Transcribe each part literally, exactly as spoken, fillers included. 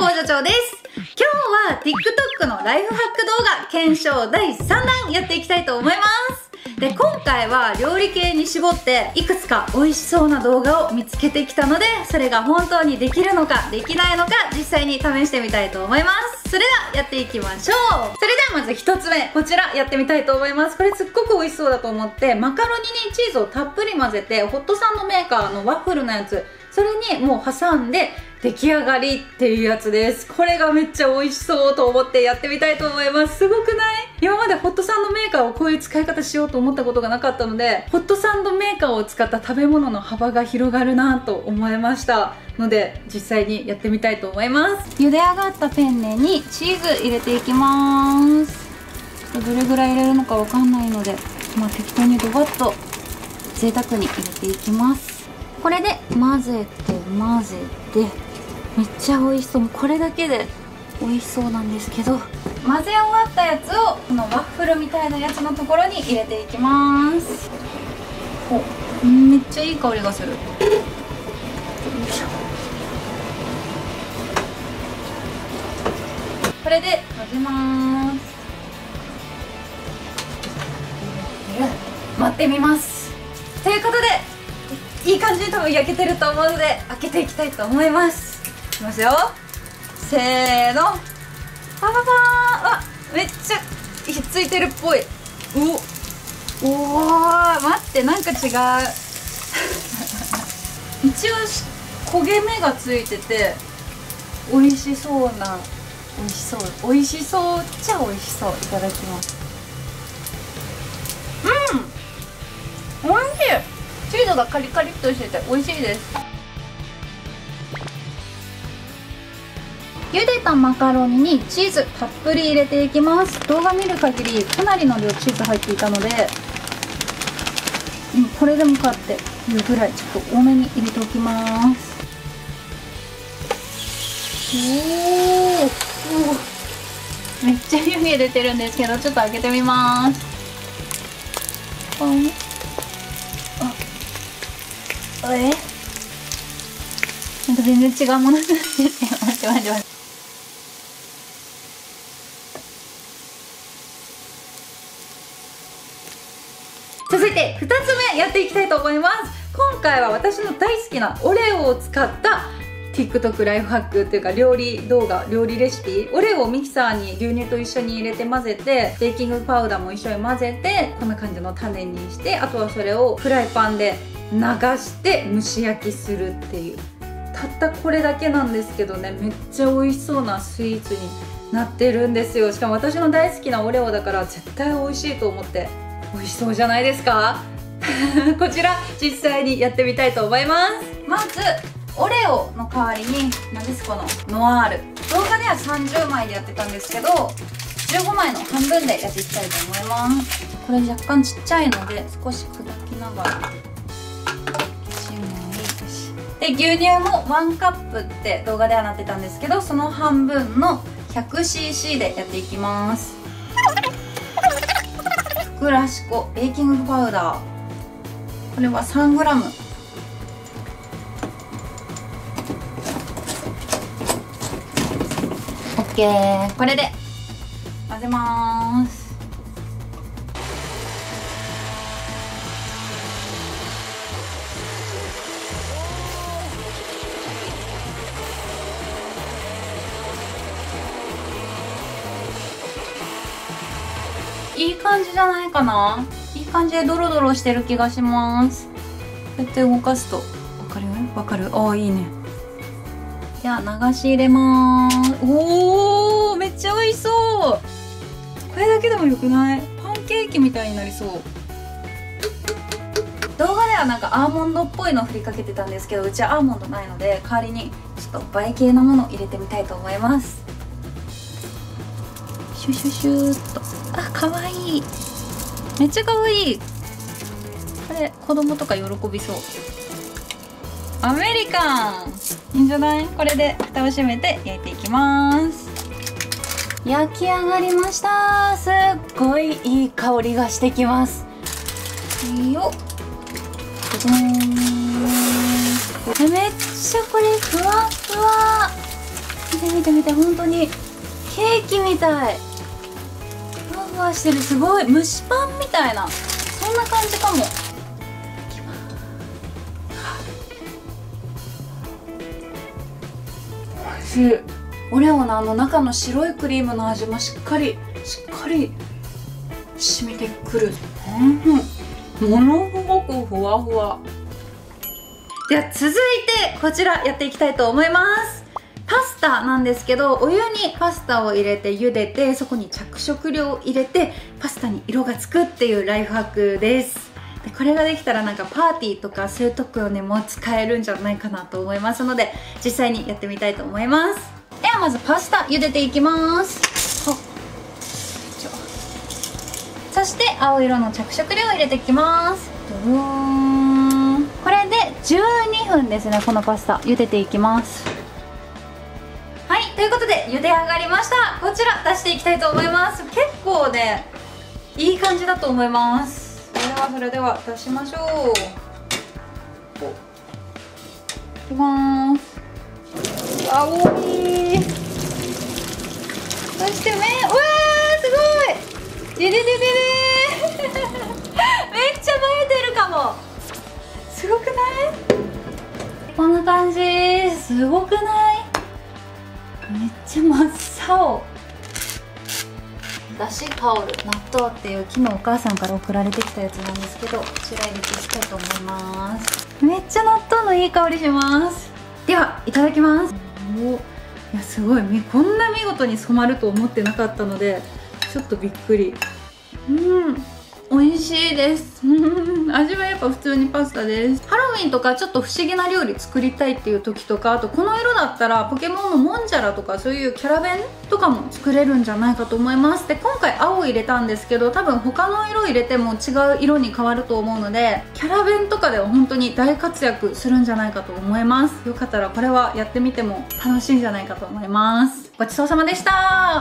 工場長です。今日は TikTok のライフハック動画検証だいさんだんやっていきたいと思います。で、今回は料理系に絞っていくつか美味しそうな動画を見つけてきたので、それが本当にできるのかできないのか実際に試してみたいと思います。それではやっていきましょう。それではまずひとつめ、こちらやってみたいと思います。これすっごく美味しそうだと思って、マカロニにチーズをたっぷり混ぜて、ホットサンドメーカーのワッフルのやつ、それにもう挟んで出来上がりっていうやつです。これがめっちゃ美味しそうと思ってやってみたいと思います。すごくない？今までホットサンドメーカーをこういう使い方しようと思ったことがなかったので、ホットサンドメーカーを使った食べ物の幅が広がるなと思いましたので、実際にやってみたいと思います。茹で上がったペンネにチーズ入れていきます。どれぐらい入れるのかわかんないので、まあ、適当にドバッと贅沢に入れていきます。これで混ぜて混ぜて、めっちゃ美味しそう。これだけで美味しそうなんですけど、混ぜ終わったやつをこのワッフルみたいなやつのところに入れていきます。お、めっちゃいい香りがする。よいしょ。これで混ぜます。待ってみます。ということで、いい感じに多分焼けてると思うので開けていきたいと思います。いきますよ、せーの、パパパーン。あ、めっちゃひっついてるっぽい。おおー、待って、なんか違う一応焦げ目がついてて美味しそうな、美味しそう美味しそうっちゃ美味しそう。いただきます。うん、おいしい。チーズがカリカリっとしてて美味しいです。茹でたマカロニにチーズたっぷり入れていきます。動画見る限りかなりの量チーズ入っていたので、うん、これでもかっていうぐらいちょっと多めに入れておきます。おお、めっちゃ湯気出てるんですけど、ちょっと開けてみます。あ、え、なんか全然違うものなんですよ。待って待って待って。続いてふたつめやっていきたいと思います。今回は私の大好きなオレオを使った TikTok ライフハックっていうか料理動画、料理レシピ。オレオをミキサーに牛乳と一緒に入れて混ぜて、ベーキングパウダーも一緒に混ぜて、こんな感じの種にして、あとはそれをフライパンで流して蒸し焼きするっていう、たったこれだけなんですけどね、めっちゃ美味しそうなスイーツになってるんですよ。しかも私の大好きなオレオだから絶対美味しいと思って。美味しそうじゃないですかこちら実際にやってみたいと思います。まずオレオの代わりに何ですこのノワール。動画ではさんじゅうまいでやってたんですけど、じゅうごまいの半分でやっていきたいと思います。これ若干ちっちゃいので少し砕きながらで、牛乳もワンカップって動画ではなってたんですけど、その半分の ひゃくシーシー でやっていきます。ふくらし粉、ベーキングパウダー、これは さんグラム。 オッケー。これで混ぜます。いい感じじゃないかな。いい感じでドロドロしてる気がします。こうやって動かすとわかるよ。わかる。ああ、いいね。じゃあ流し入れまーす。おー、めっちゃ美味しそう。これだけでもよくない？パンケーキみたいになりそう。動画ではなんかアーモンドっぽいの振りかけてたんですけど、うちはアーモンドないので、代わりにちょっと映え系のものを入れてみたいと思います。シュシュシューっと。あ、かわいい。めっちゃかわいい。これ子供とか喜びそう。アメリカンいいんじゃない？これで蓋を閉めて焼いていきます。焼き上がりました。すっごいいい香りがしてきます。いいよ。じゃーん。めっちゃこれふわふわ。 て見て見て、本当にケーキみたい。ふわふわしてる。すごい蒸しパンみたいな、そんな感じかも。おいしい。オレオのあの中の白いクリームの味もしっかりしっかり染みてくる。うん、ものすごくふわふわ。では続いてこちらやっていきたいと思います。パスタなんですけど、お湯にパスタを入れて茹でて、そこに着色料を入れてパスタに色がつくっていうライフハックです。でこれができたらなんかパーティーとかそういう時にも使えるんじゃないかなと思いますので、実際にやってみたいと思います。ではまずパスタ茹でていきます。そして青色の着色料を入れていきます。ドローン。これでじゅうにふんですね。このパスタ茹でていきます。はい、ということで茹で上がりました。こちら出していきたいと思います。結構ねいい感じだと思います。それではそれでは出しましょう。いきます。青い。そして麺、うわーすごい。でででででめっちゃ映えてるかも。すごくない？こんな感じ。すごくない？めっちゃ真っ青。だし香る納豆っていう昨日お母さんから送られてきたやつなんですけど、こちら入れていきたいと思います。めっちゃ納豆のいい香りします。ではいただきます。お、いやすごい、こんな見事に染まると思ってなかったのでちょっとびっくり。うん、美味しいです味はやっぱ普通にパスタです。ハロウィンとかちょっと不思議な料理作りたいっていう時とか、あとこの色だったらポケモンのモンジャラとかそういうキャラ弁とかも作れるんじゃないかと思います。で今回青入れたんですけど、多分他の色入れても違う色に変わると思うので、キャラ弁とかでは本当に大活躍するんじゃないかと思います。よかったらこれはやってみても楽しいんじゃないかと思います。ごちそうさまでした。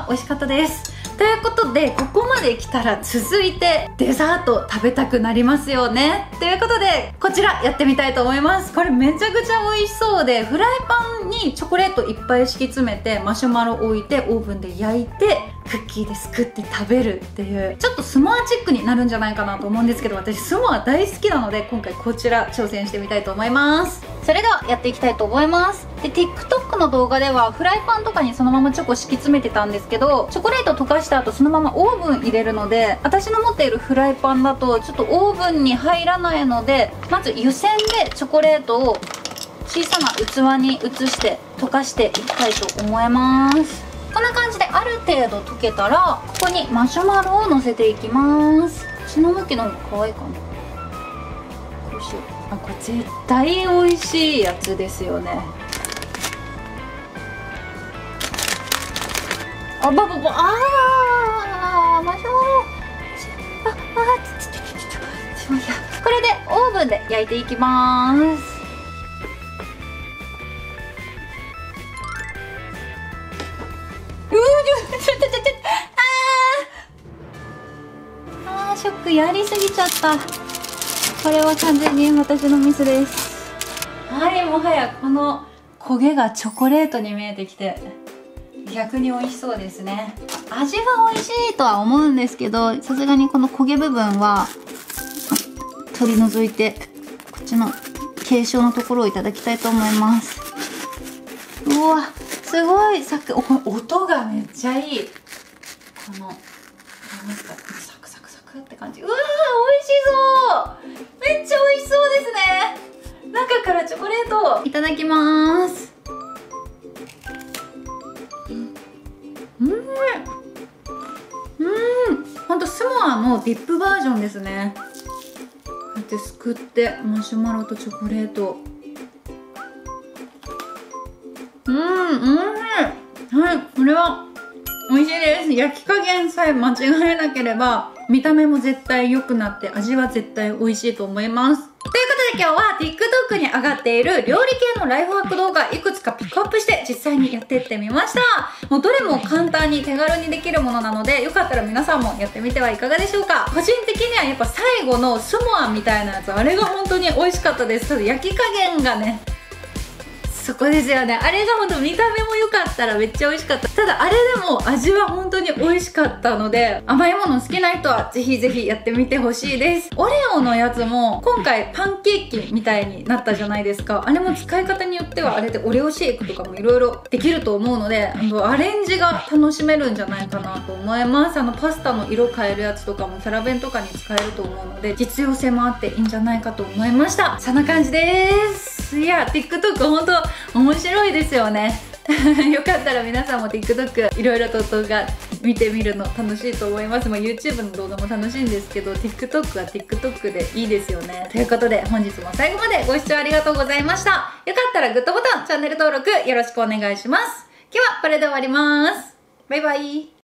美味しかったです。ということでここまで来たら続いてデザート食べたくなりますよね。ということでこちらやってみたいと思います。これめちゃくちゃ美味しそうで、フライパンにチョコレートいっぱい敷き詰めてマシュマロ置いてオーブンで焼いてクッキーですくって食べるっていう、ちょっとスモアチックになるんじゃないかなと思うんですけど、私スモア大好きなので今回こちら挑戦してみたいと思います。それではやっていきたいと思います。で TikTok の動画ではフライパンとかにそのままチョコ敷き詰めてたんですけど、チョコレート溶かした後そのままオーブン入れるので、私の持っているフライパンだとちょっとオーブンに入らないので、まず湯煎でチョコレートを小さな器に移して溶かしていきたいと思います。こんな感じである程度溶けたらここにマシュマロを乗せていきます。こっちの向きの方が可愛いかな。こうしよう。あ、これ絶対美味しいやつですよね。あばばば、あーマシュマロ、ああちょちょちょちょちょ、いやこれでオーブンで焼いていきます。うーちょちょちょちょちょ、あーあーショック、やりすぎちゃった。これは完全に私のミスです。はい、もはやこの焦げがチョコレートに見えてきて逆に美味しそうですね。味は美味しいとは思うんですけど、さすがにこの焦げ部分は取り除いてこっちの継承のところをいただきたいと思います。うわすごいサク、音がめっちゃいい。この何ですか、サクサクサクって感じ。うわー美味しそう、めっちゃ美味しそうですね。中からチョコレートいただきます。うんうん、ほんとスモアのディップバージョンですね。こうやってすくってマシュマロとチョコレート、うんうん、はい、これは美味しいです。焼き加減さえ間違えなければ見た目も絶対良くなって味は絶対美味しいと思います。ということで今日は TikTok に上がっている料理系のライフハック動画いくつかピックアップして実際にやっていってみました。もうどれも簡単に手軽にできるものなので、よかったら皆さんもやってみてはいかがでしょうか。個人的にはやっぱ最後のスモアみたいなやつ、あれが本当に美味しかったです。ただ焼き加減がねそこですよね。あれがほんと見た目も良かったらめっちゃ美味しかった。ただあれでも味は本当に美味しかったので、甘いもの好きな人はぜひぜひやってみてほしいです。オレオのやつも今回パンケーキみたいになったじゃないですか。あれも使い方によってはあれでオレオシェイクとかもいろいろできると思うので、アレンジが楽しめるんじゃないかなと思います。あのパスタの色変えるやつとかもキャラ弁とかに使えると思うので、実用性もあっていいんじゃないかと思いました。そんな感じです。いや TikTok 本当面白いですよね。よかったら皆さんも TikTok いろいろと動画見てみるの楽しいと思います。まあ、YouTube の動画も楽しいんですけど TikTok は TikTok でいいですよね。ということで本日も最後までご視聴ありがとうございました。よかったらグッドボタン、チャンネル登録よろしくお願いします。今日はこれで終わります。バイバイ。